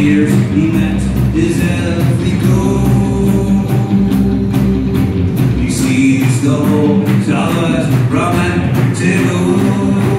years he met his earthly goal. He sees the whole towers romantic.